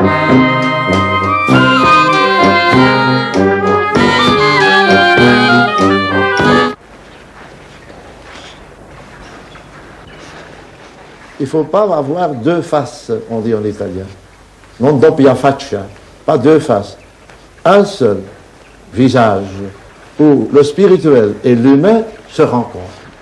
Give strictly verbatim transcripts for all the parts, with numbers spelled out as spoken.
Il ne faut pas avoir deux faces, on dit en italien. Non doppia faccia, pas deux faces. Un seul visage où le spirituel et l'humain se rencontrent.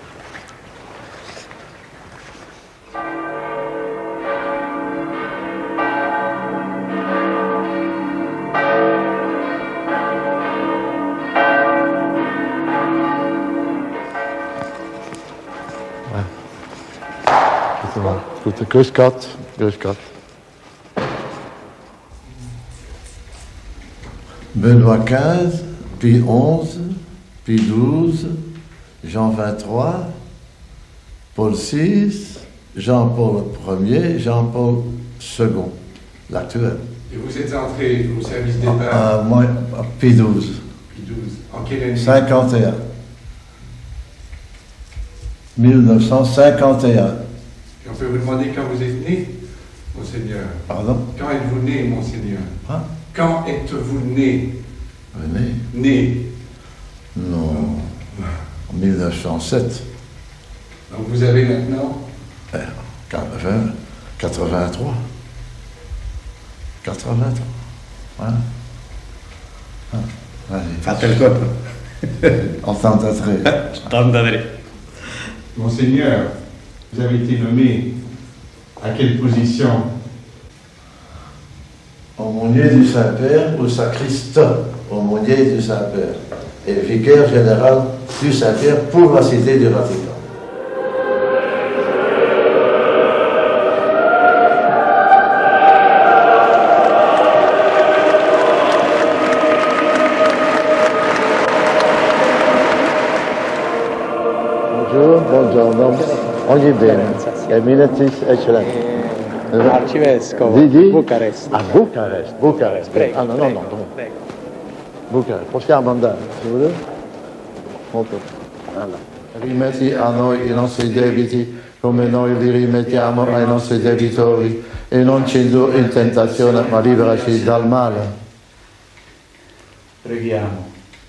Goed, grüß Gott, grüß Gott. Benoît quinze, puis onze, puis douze, Jean vingt-trois, Paul six, Jean-Paul Ier, Jean-Paul second, l'actuel. Et vous êtes entré au service des pères euh, Moi, puis douze. Puis douze. En quelle année? cinquante et un. mille neuf cent cinquante et un. Et on peut vous demander quand vous êtes né, Monseigneur? Pardon? Quand êtes-vous né, Monseigneur? Hein? Quand êtes-vous né? Né? Né. Non. En mille neuf cent sept. Donc vous avez maintenant? Eh, quatre-vingts, quatre-vingt-trois. quatre-vingt-trois. Voilà. Ah, allez. Fate il colpo. ottantatré. ottantatré. Monseigneur, vous avez été nommé à quelle position? Aumônier du Saint-Père ou sacriste, aumônier du Saint-Père, et vicaire général du Saint-Père pour la Cité du Vatican. Bonjour, buongiorno. Ogni bene. Emeritus Eccellenza. Arcivescovo, Di, di? Bucarest. A Bucarest, Bucarest. Prego, Ah, no, no, prego, no. prego. Bucarest. Possiamo andare, se volete? Molto bene. Allora. Rimetti a noi i nostri debiti come noi li rimettiamo ai nostri debitori e non ci indurre in tentazione ma liberaci dal male. Preghiamo.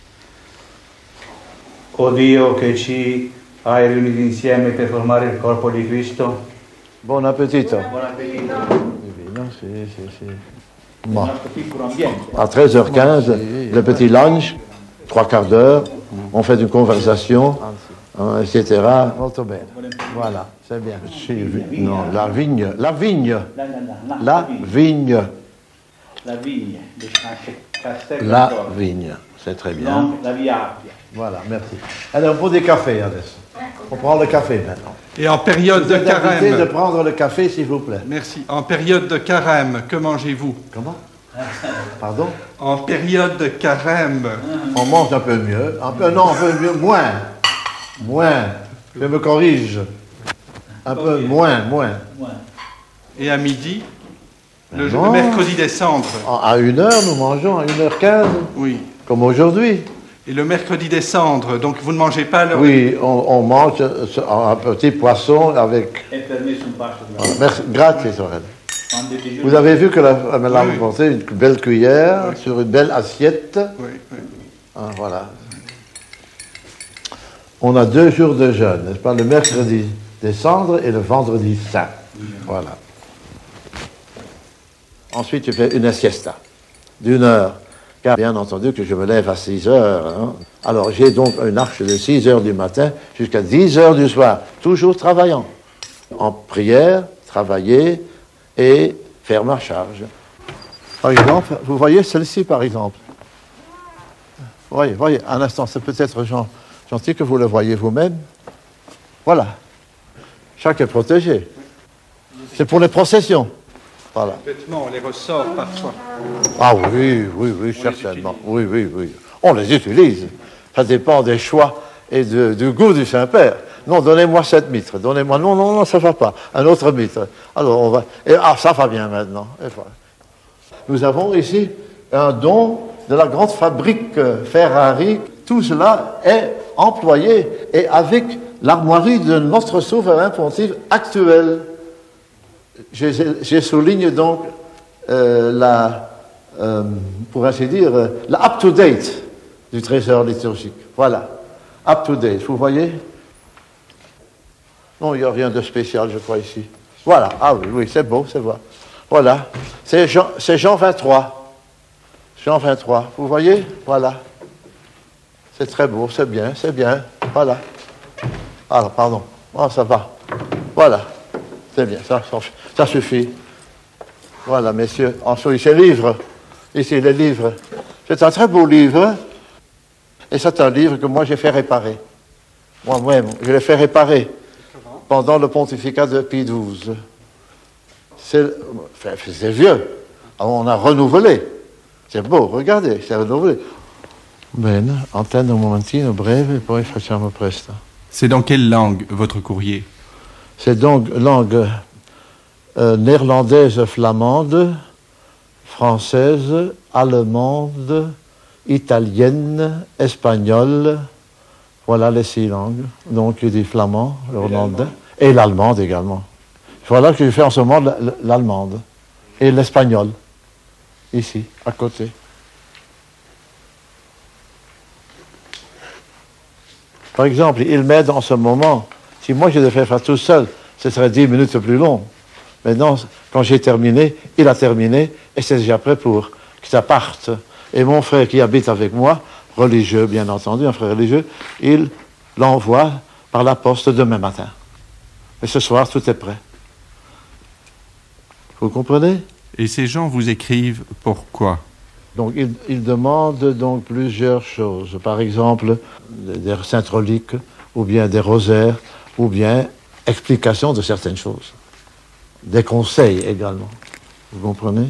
O Dio che ci hai riuniti insieme per formare il corpo di Cristo. Buon appetito. Buon appetito. Non, si, si, si. Bon. Nostro piccolo ambiente. À treize heures quinze, le petit lunch, trois quarts d'heure, on fait une conversation, hein, et cetera. Molto bene. Voilà, c'est bien. Non, la vigne, la vigne, la vigne, La vigne. la vigne, c'est très bien. Non, la via Appia. Voilà, merci. Alors, pour des cafés, adesso. On prend le café maintenant. Et en période Vous de êtes invité de carême, prendre le café, s'il vous plaît. merci, en période de carême, que mangez-vous? Comment? Pardon? En période de carême, On mange un peu mieux, un peu, non, un peu mieux, moins, moins, je me corrige, un peu moins, moins. et à midi, le, Non. le mercredi des cendres, À une heure, nous mangeons, à une heure quinze, oui. comme aujourd'hui. Et le mercredi des cendres, donc vous ne mangez pas le... Oui, on, on mange un petit poisson avec... E per me sono passo di Voilà, merci, grazie, Sorel. Quando è digiuno- Vous avez vu que la, elle a Oui. apporté une belle cuillère Oui. sur une belle assiette. Oui, oui. Ah, voilà. On a deux jours de jeûne, n'est-ce pas? Le mercredi des cendres et le vendredi saint. Voilà. Ensuite, tu fais une siesta d'une heure. Car bien entendu que je me lève à six heures. Hein. Alors j'ai donc une arche de six heures du matin jusqu'à dix heures du soir, toujours travaillant. En prière, travailler et faire ma charge. Par exemple, vous voyez celle-ci par exemple. Voyez, voyez, un instant, c'est peut-être gen- gentil que vous le voyez vous-même. Voilà. Chaque est protégé. C'est pour les processions. Voilà. Les vêtements, on les ressort parfois. Ah oui, oui, oui, certainement. Oui, oui, oui. On les utilise. Ça dépend des choix et de- du goût du Saint-Père. Non, donnez-moi cette mitre. Donnez-moi. Non, non, non, ça ne va pas. Un autre mitre. Alors, on va. Et, ah, ça va bien maintenant. Et voilà. Nous avons ici un don de la grande fabrique euh, Ferrari. Tout cela est employé et avec l'armoirie de notre souverain pontife actuel. Je, je souligne donc euh, la, euh, pour ainsi dire, euh, la up-to-date du trésor liturgique. Voilà, up-to-date, vous voyez? Non, il n'y a rien de spécial, je crois, ici. Voilà, ah oui, oui, c'est beau, c'est beau. Voilà, c'est Jean, c'est Jean vingt-trois. Jean vingt-trois, vous voyez? Voilà. C'est très beau, c'est bien, c'est bien. Voilà. Alors, pardon. Oh, ça va. Voilà. C'est bien, ça, ça, ça suffit. Voilà, messieurs. Ensuite, c'est livre. Ici, le livre. C'est un très beau livre. Et c'est un livre que moi, j'ai fait réparer. Moi-même, je l'ai fait réparer pendant le pontificat de Pie douze. C'est, enfin, c'est vieux. Alors, on a renouvelé. C'est beau, regardez, c'est renouvelé. Bene, antenne un momentino breve e poi facciamo presto. C'est dans quelle langue, votre courrier? C'est donc langue euh, néerlandaise, flamande, française, allemande, italienne, espagnole. Voilà les six langues. Donc, il dit flamand, néerlandais, et l'allemande également. Voilà que je fais en ce moment l'allemande et l'espagnol, ici, à côté. Par exemple, il m'aide en ce moment. Si moi je devais faire tout seul, ce serait dix minutes plus long. Maintenant, quand j'ai terminé, il a terminé, et c'est déjà prêt pour que ça parte. Et mon frère qui habite avec moi, religieux bien entendu, un frère religieux, il l'envoie par la poste demain matin. Et ce soir, tout est prêt. Vous comprenez? Et ces gens vous écrivent pourquoi? Donc, ils, ils demandent donc plusieurs choses. Par exemple, des, des saintes reliques, ou bien des rosaires, ou bien explication de certaines choses. Des conseils également. Vous comprenez?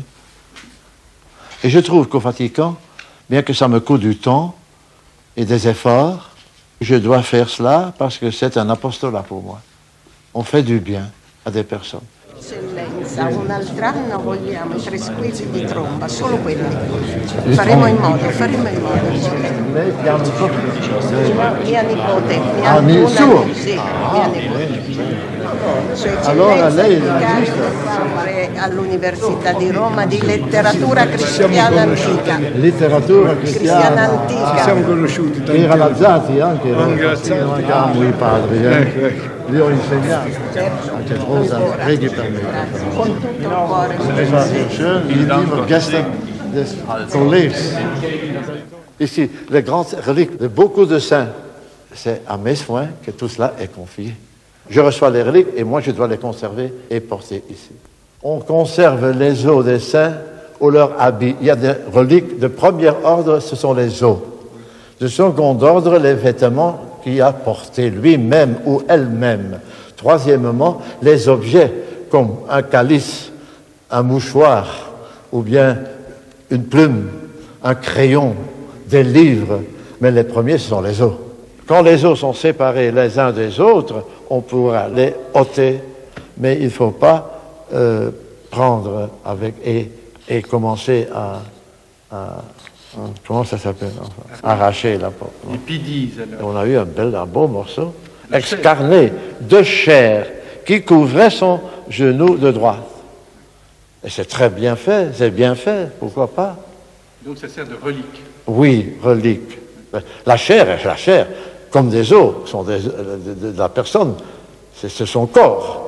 Et je trouve qu'au Vatican, bien que ça me coûte du temps et des efforts, je dois faire cela parce que c'est un apostolat pour moi. On fait du bien à des personnes. Eccellenza, un altro anno vogliamo i tre squilli di tromba, solo quelli. Faremo in modo, faremo in modo. Lei piano sopra? Mia nipote, mia Ah, una, suo? sì, mia nipote. Sua Eccellenza Allora lei è incarico all'Università di Roma di letteratura cristiana antica. Letteratura cristiana antica. Ci siamo conosciuti tanti Era Lazzati anche. Anche Lazzati. Mancavamo i padri. Eh? Ecco, ecco. Li ho insegnato. Anche Rosa, preghi per me. Con tutto il cuore. Es war so schön, wie die gestern des Kollegs. Ici, les grandes reliques de beaucoup de saints, c'est à mes soins que tout cela est confié. Je reçois les reliques et moi je dois les conserver et porter ici. On conserve les os des saints ou leurs habits. Il y a des reliques de premier ordre, ce sont les os. De second ordre, les vêtements qu'il a portés lui-même ou elle-même. Troisièmement, les objets comme un calice, un mouchoir, ou bien une plume, un crayon, des livres. Mais les premiers, ce sont les os. Quand les os sont séparés les uns des autres, on pourra les ôter, mais il ne faut pas euh, prendre avec et, et commencer à, à, à comment ça s'appelle enfin, arracher la porte. Et puis disent alors. On a eu un bel, un beau morceau, excarné de chair, qui couvrait son genou de droite. Et c'est très bien fait, c'est bien fait, pourquoi pas? Donc ça sert de relique. Oui, relique. La chair est la chair, comme des os, sont des, de, de, de la personne, c'est, c'est son corps.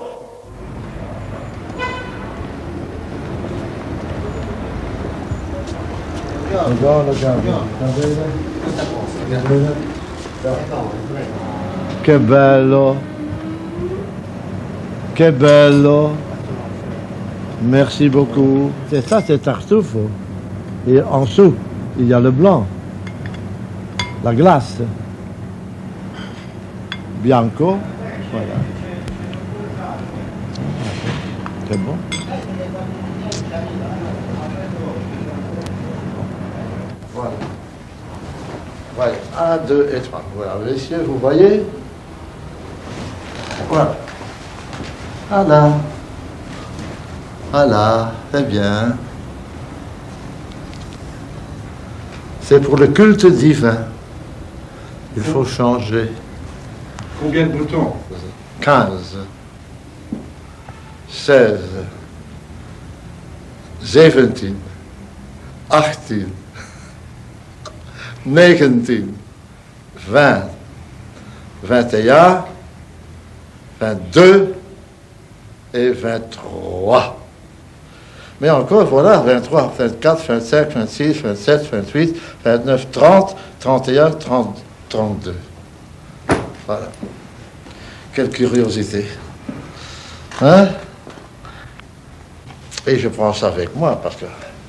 Che bello, che bello, merci beaucoup. C'est ça, c'est tartuffe. Et en dessous, il y a le blanc, la glace, bianco, voilà. C'est bon. Voilà. Voilà. Un, deux et trois. Voilà, messieurs, vous voyez? Voilà. Voilà. Voilà, c'est bien. C'est pour le culte divin. Il faut changer. Combien de boutons? quinze, seize, zeventien, achttien, negentien, vingt, vingt et un, vingt-deux et vingt-trois. Mais encore, voilà, vingt-trois, vingt-quatre, vingt-cinq, vingt-six, vingt-sept, vingt-huit, vingt-neuf, trente, trente et un, trente, trente-deux. Voilà. Quelle curiosité. Hein? Et je prends ça avec moi parce que...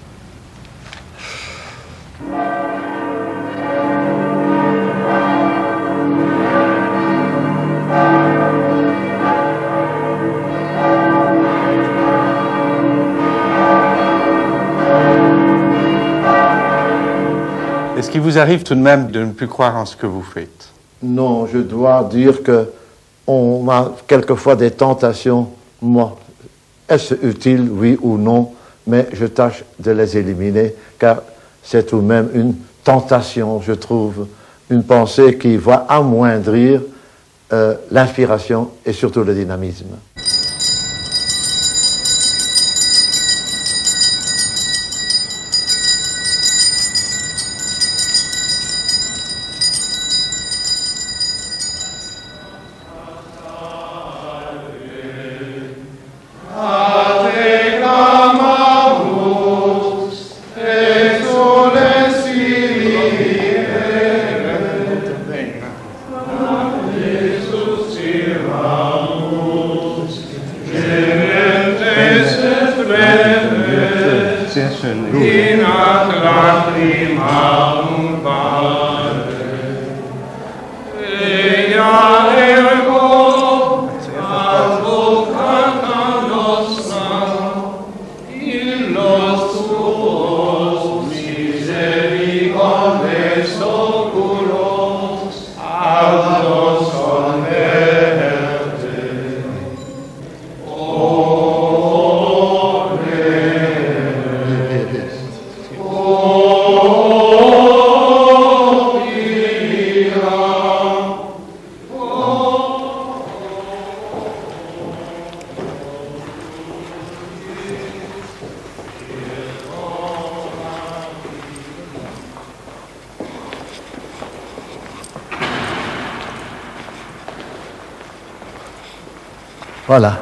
Est-ce qu'il vous arrive tout de même de ne plus croire en ce que vous faites? Non, je dois dire que on a quelquefois des tentations. Moi, est-ce utile, oui ou non, mais je tâche de les éliminer, car c'est tout de même une tentation, je trouve, une pensée qui va amoindrir euh, l'inspiration et surtout le dynamisme. Voilà.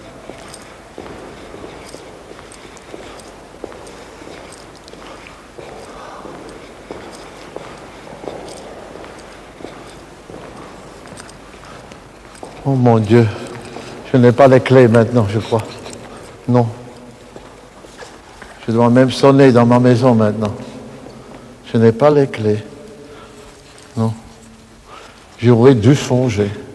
Oh mon Dieu, je n'ai pas les clés maintenant, je crois. Non. Je dois même sonner dans ma maison maintenant. Je n'ai pas les clés. Non. J'aurais dû songer.